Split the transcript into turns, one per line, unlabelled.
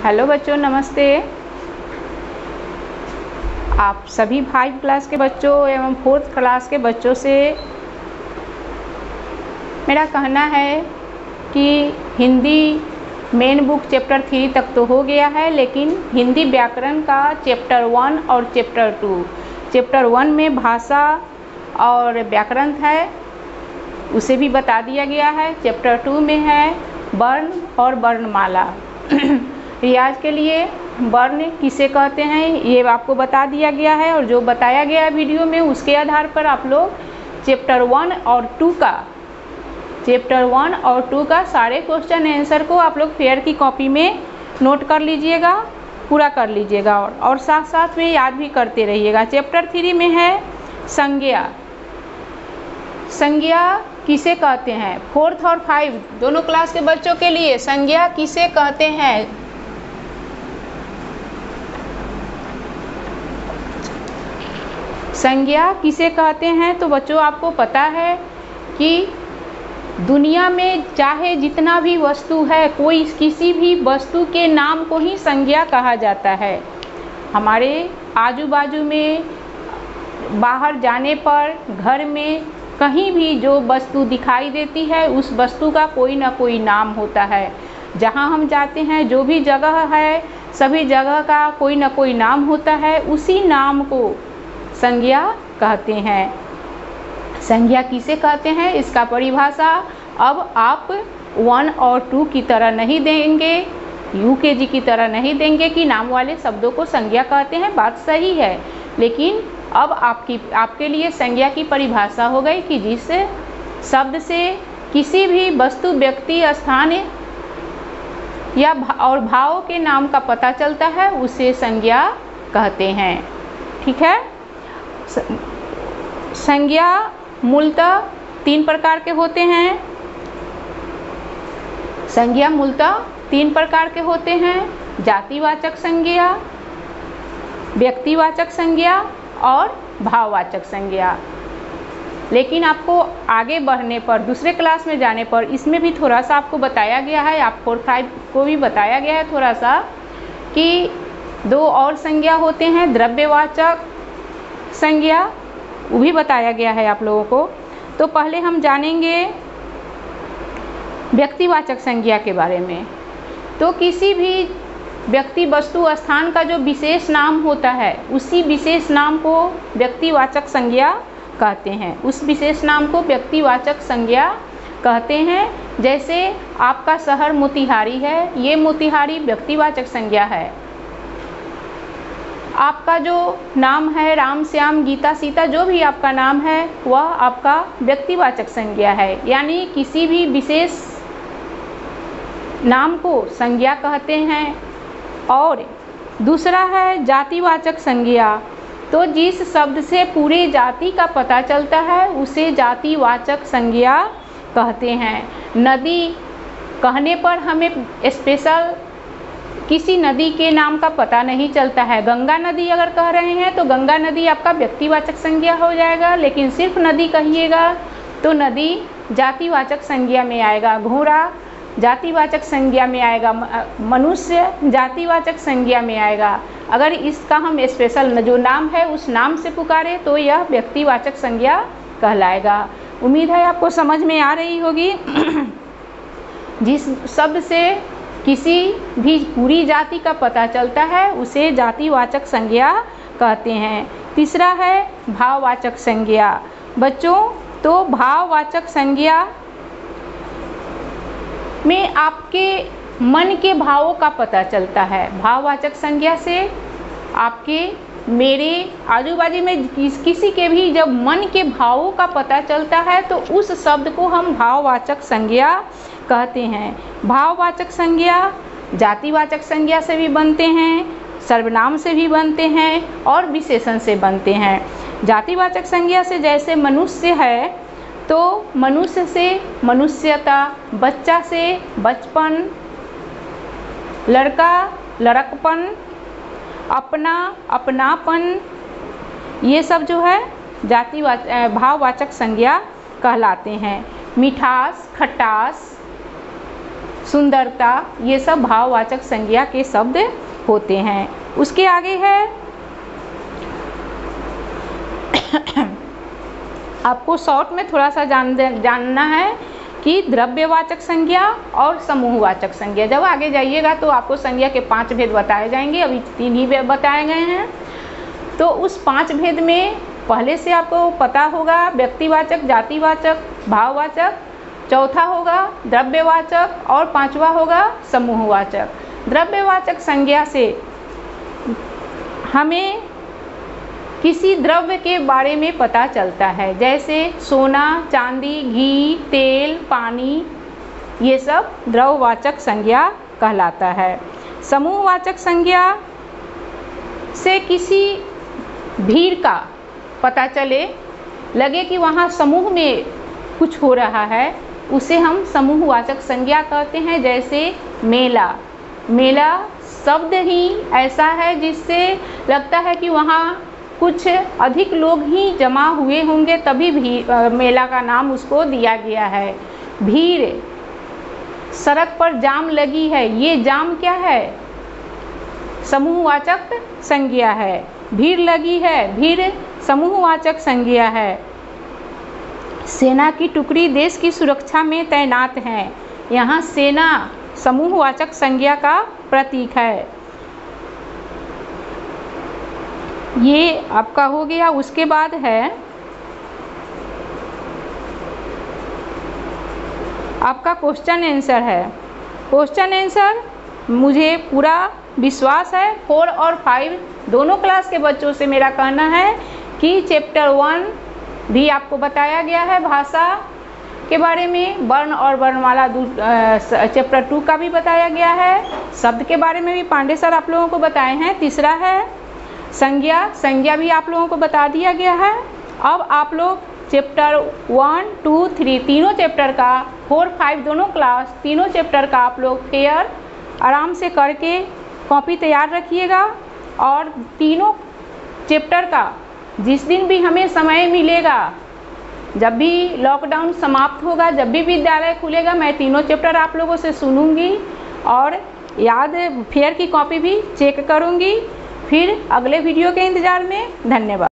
Hello बच्चों, नमस्ते। आप सभी 5 क्लास के बच्चों एवं 4th क्लास के बच्चों से मेरा कहना है कि हिंदी मेन बुक चैप्टर 3 तक तो हो गया है, लेकिन हिंदी व्याकरण का चैप्टर 1 और चैप्टर 2, चैप्टर 1 में भाषा और व्याकरण है, उसे भी बता दिया गया है। चैप्टर 2 में है वर्ण और वर्णमाला। रियाज के लिए वर्ण किसे कहते हैं ये आपको बता दिया गया है, और जो बताया गया वीडियो में उसके आधार पर आप लोग चैप्टर 1 और 2 का सारे क्वेश्चन आंसर को आप लोग फेयर की कॉपी में नोट कर लीजिएगा, पूरा कर लीजिएगा और साथ साथ में याद भी करते रहिएगा। चैप्टर 3 में है संज्ञा। संज्ञा किसे कहते हैं? 4th और 5 दोनों क्लास के बच्चों के लिए संज्ञा किसे कहते हैं? संज्ञा किसे कहते हैं? तो बच्चों आपको पता है कि दुनिया में चाहे जितना भी वस्तु है, कोई किसी भी वस्तु के नाम को ही संज्ञा कहा जाता है। हमारे आजू बाजू में, बाहर जाने पर, घर में कहीं भी जो वस्तु दिखाई देती है उस वस्तु का कोई ना कोई नाम होता है। जहाँ हम जाते हैं, जो भी जगह है, सभी जगह का कोई ना कोई नाम होता है, उसी नाम को संज्ञा कहते हैं। संज्ञा किसे कहते हैं इसका परिभाषा अब आप 1 और 2 की तरह नहीं देंगे, UKG की तरह नहीं देंगे कि नाम वाले शब्दों को संज्ञा कहते हैं। बात सही है, लेकिन अब आपके लिए संज्ञा की परिभाषा हो गई कि जिस शब्द से किसी भी वस्तु, व्यक्ति, स्थान या और भाव के नाम का पता चलता है उसे संज्ञा कहते हैं। ठीक है। संज्ञा मूलतः 3 प्रकार के होते हैं। संज्ञा मूलतः 3 प्रकार के होते हैं: जातिवाचक संज्ञा, व्यक्तिवाचक संज्ञा और भाववाचक संज्ञा। लेकिन आपको आगे बढ़ने पर, दूसरे क्लास में जाने पर इसमें भी थोड़ा सा आपको बताया गया है, आप 4-5 को भी बताया गया है थोड़ा सा, कि 2 और संज्ञा होते हैं, द्रव्यवाचक संज्ञा, वो भी बताया गया है आप लोगों को। तो पहले हम जानेंगे व्यक्तिवाचक संज्ञा के बारे में। तो किसी भी व्यक्ति, वस्तु, स्थान का जो विशेष नाम होता है उसी विशेष नाम को व्यक्तिवाचक संज्ञा कहते हैं। उस विशेष नाम को व्यक्तिवाचक संज्ञा कहते हैं। जैसे आपका शहर मोतिहारी है, ये मोतिहारी व्यक्तिवाचक संज्ञा है। आपका जो नाम है राम, श्याम, गीता, सीता, जो भी आपका नाम है वह आपका व्यक्तिवाचक संज्ञा है। यानी किसी भी विशेष नाम को संज्ञा कहते हैं। और दूसरा है जातिवाचक संज्ञा। तो जिस शब्द से पूरे जाति का पता चलता है उसे जातिवाचक संज्ञा कहते हैं। नदी कहने पर हमें स्पेशल किसी नदी के नाम का पता नहीं चलता है। गंगा नदी अगर कह रहे हैं तो गंगा नदी आपका व्यक्तिवाचक संज्ञा हो जाएगा, लेकिन सिर्फ नदी कहिएगा तो नदी जातिवाचक संज्ञा में आएगा। घोड़ा जातिवाचक संज्ञा में आएगा। मनुष्य जातिवाचक संज्ञा में आएगा। अगर इसका हम स्पेशल जो नाम है उस नाम से पुकारे तो यह व्यक्तिवाचक संज्ञा कहलाएगा। उम्मीद है आपको समझ में आ रही होगी। जिस शब्द से किसी भी पूरी जाति का पता चलता है उसे जातिवाचक संज्ञा कहते हैं। तीसरा है भाववाचक संज्ञा। बच्चों, तो भाववाचक संज्ञा में आपके मन के भावों का पता चलता है। भाववाचक संज्ञा से आपके, मेरे, आजू बाजू में किसी के भी जब मन के भावों का पता चलता है तो उस शब्द को हम भाववाचक संज्ञा कहते हैं। भाववाचक संज्ञा जातिवाचक संज्ञा से भी बनते हैं, सर्वनाम से भी बनते हैं और विशेषण से बनते हैं। जातिवाचक संज्ञा से जैसे मनुष्य है तो मनुष्य से मनुष्यता, बच्चा से बचपन, लड़का लड़कपन, अपना अपनापन, ये सब जो है भाववाचक संज्ञा कहलाते हैं। मिठास, खटास, सुंदरता, ये सब भाववाचक संज्ञा के शब्द होते हैं। उसके आगे है आपको शॉर्ट में थोड़ा सा जानना है कि द्रव्यवाचक संज्ञा और समूहवाचक संज्ञा। जब आगे जाइएगा तो आपको संज्ञा के 5 भेद बताए जाएंगे, अभी 3 ही बताए गए हैं। तो उस 5 भेद में पहले से आपको पता होगा व्यक्तिवाचक, जातिवाचक, भाववाचक, चौथा होगा द्रव्यवाचक और 5वां होगा समूहवाचक। द्रव्यवाचक संज्ञा से हमें किसी द्रव्य के बारे में पता चलता है, जैसे सोना, चांदी, घी, तेल, पानी, ये सब द्रव्यवाचक संज्ञा कहलाता है। समूहवाचक संज्ञा से किसी भीड़ का पता चले, लगे कि वहाँ समूह में कुछ हो रहा है, उसे हम समूहवाचक संज्ञा कहते हैं। जैसे मेला, मेला शब्द ही ऐसा है जिससे लगता है कि वहाँ कुछ अधिक लोग ही जमा हुए होंगे, तभी भी मेला का नाम उसको दिया गया है। भीड़, सड़क पर जाम लगी है, ये जाम क्या है? समूहवाचक संज्ञा है। भीड़ लगी है, भीड़ समूहवाचक संज्ञा है। सेना की टुकड़ी देश की सुरक्षा में तैनात है, यहाँ सेना समूहवाचक संज्ञा का प्रतीक है। ये आपका हो गया। उसके बाद है आपका क्वेश्चन आंसर है। क्वेश्चन आंसर मुझे पूरा विश्वास है 4 और 5 दोनों क्लास के बच्चों से मेरा कहना है कि चैप्टर 1 भी आपको बताया गया है, भाषा के बारे में, वर्ण और वर्णमाला चैप्टर 2 का भी बताया गया है, शब्द के बारे में भी पांडे सर आप लोगों को बताए हैं। तीसरा है संज्ञा, संज्ञा भी आप लोगों को बता दिया गया है। अब आप लोग चैप्टर 1, 2, 3 तीनों चैप्टर का 4, 5 दोनों क्लास तीनों चैप्टर का आप लोग फेयर आराम से करके कॉपी तैयार रखिएगा, और तीनों चैप्टर का जिस दिन भी हमें समय मिलेगा, जब भी लॉकडाउन समाप्त होगा, जब भी विद्यालय खुलेगा, मैं तीनों चैप्टर आप लोगों से सुनूंगी और याद फेयर की कॉपी भी चेक करूंगी। फिर अगले वीडियो के इंतज़ार में। धन्यवाद।